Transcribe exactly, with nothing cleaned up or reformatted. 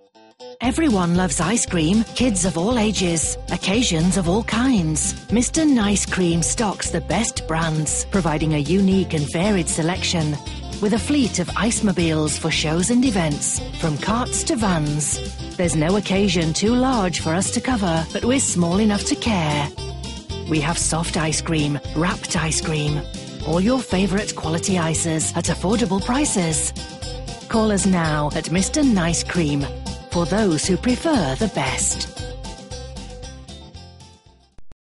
Everyone loves ice cream, kids of all ages, occasions of all kinds. Mister Nice Cream stocks the best brands, providing a unique and varied selection. With a fleet of ice-mobiles for shows and events, from carts to vans. There's no occasion too large for us to cover, but we're small enough to care. We have soft ice cream, wrapped ice cream, all your favourite quality ices at affordable prices. Call us now at Mister Nice Cream, for those who prefer the best.